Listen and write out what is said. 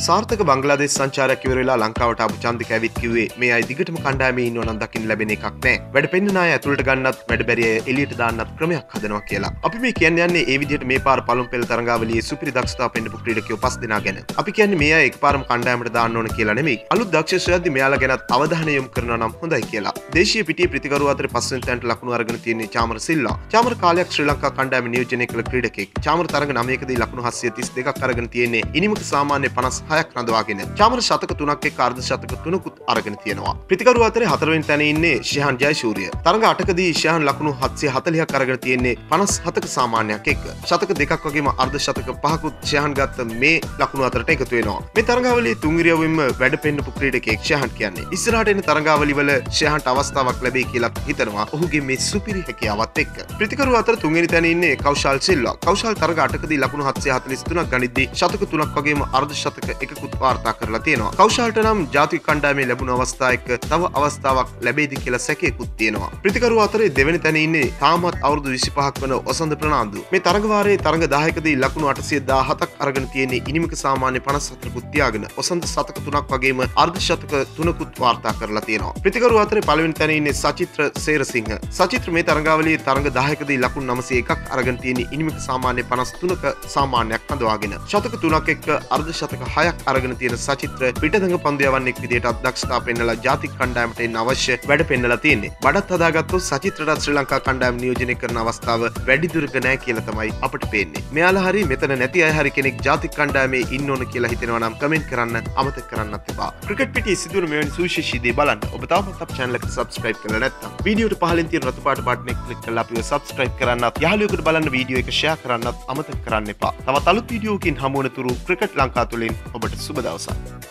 සාර්ථක බංග්ලාදේශ සංචාරයක් ඉවර වෙලා ලංකාවට ආපු චන්දික ඇවිත් කිව්වේ මේ අය දිගටම කණ්ඩායමේ ඉන්නව නම් දකින්න ලැබෙන එකක් නෑ. වැඩ පෙන්නන අය ඇතුළට ගන්නත් වැඩ බැරි අය එළියට දාන්නත් ක්‍රමයක් හදනවා කියලා. අපි මේ කියන්නේ ඒ විදිහට මේ පාර පළමු පෙළ තරඟාවලියේ සුපිරි දක්ෂතාව පෙන්නපු ක්‍රීඩකයෝ 5 දෙනා ගැන. අපි කියන්නේ මේ අය එකපාරම කණ්ඩායමට දාන්න ඕන කියලා නෙමෙයි. අලුත් දක්ෂයෝද්දි මෙයාලා ගැනත් අවධානය යොමු කරනවා නම් හොඳයි කියලා. දේශීය පිටියේ ප්‍රතිකරු අතර පස්වෙනි තැනට ලකුණු අරගෙන තියෙන්නේ චාමර සිල්වා. චාමර කාලයක් ශ්‍රී ලංකා කණ්ඩායම නියෝජනය කළ ක්‍රීඩකෙක්. චාමර තරඟ 9කදී ලකුණු 732ක් අරගෙන තියෙන්නේ ඉනිමක සාමාන්‍ය 56ක් රඳවාගෙන. චාමර ශතක 3ක් එක්ක අර්ධ ශතක 3කුත් අරගෙන තියෙනවා. ප්‍රතිකරු අතරේ 4 වෙනි තැනේ ඉන්නේ ශිහාන් ජයසූරිය. තරඟ 8කදී ශිහාන් ලකුණු 740ක් අරගෙන තියෙන්නේ 57ක සාමාන්‍යයක් එක්ක. ශතක 2ක් වගේම අර්ධ ශතක 5කුත් ශිහාන් ගත්ත මේ ලකුණු අතරට එකතු වෙනවා. මේ තරඟාවලියේ තුන් ඉරියව්වෙම වැඩ පෙන්නපු ක්‍රීඩකයෙක් ශිහාන් කියන්නේ. ඉස්සරහට එන තරඟාවලි වල ශිහාන්ට අවස්ථාවක් ලැබෙයි කියලා හිතනවා. ඔහුගේ මේ සුපිරි හැකියාවත් එක්ක. ප්‍රතිකරු අතර තුන්වෙනි තැනේ ඉන්නේ කෞශල් සිල්වා. කෞශල් තරඟ 8කදී ලකුණු 743ක් ගනිද්දී ශතක 3ක් වගේම අර්ධ ශතක 1කුත් වාර්තා කරලා තියෙනවා. කෞශල්ට නම් ජාතික කණ්ඩායමේ ලැබුණු අවස්ථා එක්ක තව අවස්ථාවක් ලැබෙයිද කියලා සැකයකුත් තියෙනවා. ප්‍රතිකරු අතරේ දෙවෙනි තැනේ ඉන්නේ තාමත් අවුරුදු 25ක් වන ඔසන්ද ප්‍රනාන්දු. මේ තරඟ වාරයේ තරඟ 10කදී ලකුණු 817ක් අරගෙන තියෙන්නේ ඉනිමක සාමාන්‍ය 54කුත් තියාගෙන ඔසන්ද ශතක 3ක් වගේම අර්ධ ශතක 3කුත් වාර්තා කරලා තියෙනවා. ප්‍රතිකරු අතරේ පළවෙනි තැනේ ඉන්නේ සචිත්‍ර සේරසිංහ. සචිත්‍ර මේ තරඟාවලියේ තරඟ 10කදී ලකුණු 901ක් අරගෙන තියෙන්නේ ඉනිමක සාමාන්‍ය 53ක සාමාන්‍යයක් හඳවාගෙන. ශතක 3ක් එක්ක අර්ධ ශතක 6ක් අරගෙන තියෙන සචිත්‍ර පිටදඟ පන්දු යවන්නෙක් විදිහට දක්ෂතාව පෙන්නලා ජාතික කණ්ඩායමට එන්න අවශ්‍ය වැඩ පෙන්නලා තියෙන්නේ. බඩත් හදාගත්තොත් සචිත්‍රට ශ්‍රී ලංකා කණ්ඩායම නියෝජනය කරන අවස්ථාව වැඩි දුරක නැහැ කියලා තමයි අපට පේන්නේ. මෙයාලා හරි මෙතන නැති අය හරි කෙනෙක් ජාතික කණ්ඩායමේ ඉන්න ඕන කියලා හිතෙනවා නම් කමෙන්ට් කරන්න අමතක කරන්නත් එපා. ක්‍රිකට් පිටියේ සිදුවන මෙවැනි සුවිශේෂී දේ බලන්න ඔබ තාමත් අපේ channel එකට subscribe කරලා නැත්නම් වීඩියෝට පහළින් තියෙන රතු පාට බටන් එක ක්ලික් කරලා අපිව subscribe කරන්නත් යාළුවෙකුට බලන්න වීඩියෝ එක share කරන්නත් අමතක කරන්න එපා. තවත් අලුත් වීඩියෝකින් හමු වෙන තුරු ක්‍රිකට් ලංකා තුලින් ඔබට සුබ දවසක්.